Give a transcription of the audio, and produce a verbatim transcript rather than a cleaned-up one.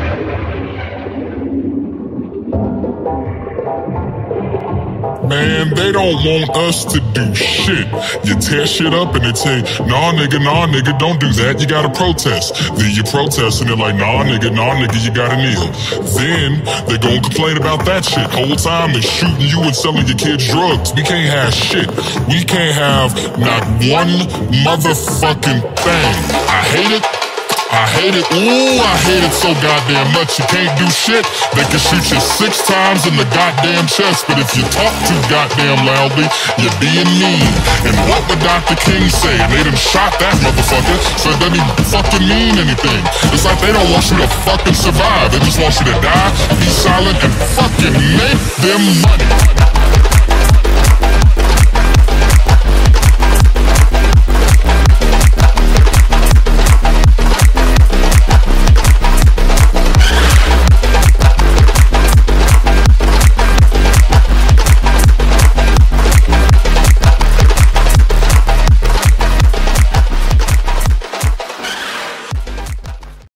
Man, they don't want us to do shit. You tear shit up and they say, nah nigga, nah nigga, don't do that, you gotta protest. Then you protest and they're like, nah nigga, nah nigga, you gotta kneel. Then they gon' complain about that shit. Whole time they shooting you and selling your kids drugs. We can't have shit. We can't have not one motherfucking thing. I hate it. I hate it, ooh, I hate it so goddamn much. You can't do shit, they can shoot you six times in the goddamn chest. But if you talk too goddamn loudly, you're being mean. And what would Doctor King say? They done shot that motherfucker, so it doesn't even fucking mean anything. It's like they don't want you to fucking survive. They just want you to die, be silent, and fucking make them money.